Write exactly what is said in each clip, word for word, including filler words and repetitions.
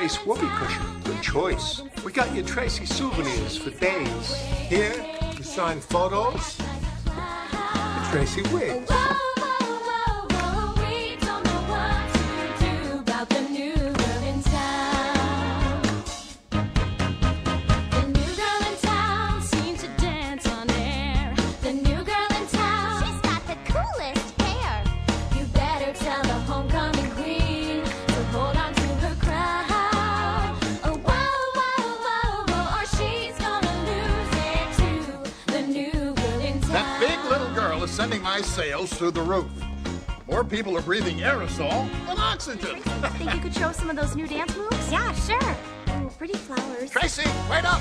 nice whoopee cushion. Good choice. We got you Tracy souvenirs for days. Here, you sign photos. The Tracy wigs. Sending my sales through the roof. More people are breathing aerosol than oxygen. Think you could show us some of those new dance moves? Yeah, sure. Oh, pretty flowers. Tracy, wait up!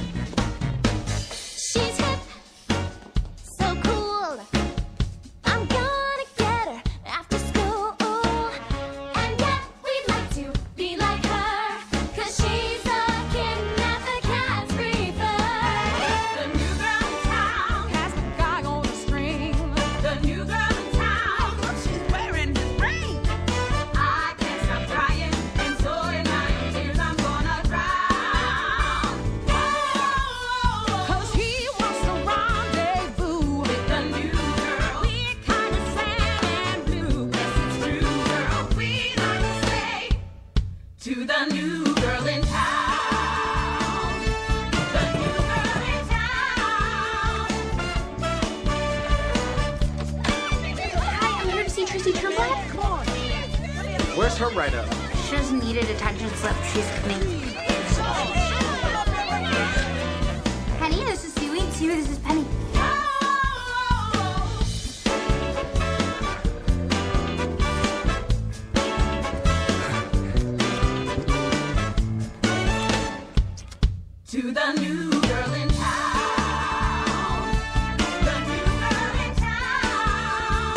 She's hip, so cool. I'm gonna get her after school. And yet we'd like to be like her, 'cause she's a kitten that the cats prefer. The new girl in town has the guy on the string. The new girl in town, look, she's wearing his ring. I can't stop trying, and so in my tears I'm gonna drown. Whoa, 'cause he wants to rendezvous with the new girl. We're kind of sad and blue, yes it's true, girl. We'd like to say to the new girl in town. The new girl in town. Hi, I'm here to see Tracy turn black. Come on. Where's her write-up? She doesn't need a detention slip. She's coming. Penny, this is Stewie. Stewie, this is Penny. To the new girl in town. The new girl in town.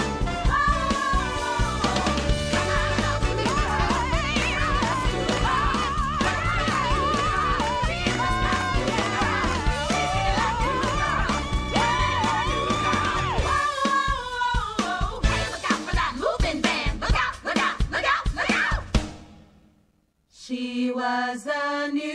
Hey, look out for that moving band. Look out, look out, look out, look out. She was the new